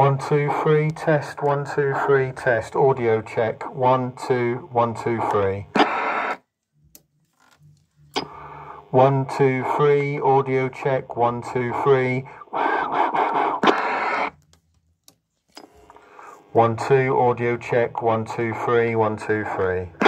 1, 2, 3, test, 1, 2, 3, test, audio check, 1, 2, 1, 2, 3. 1, 2, 3, audio check, 1, 2, 3. 1, 2, audio check, 1, 2, 3, 1, 2, 3.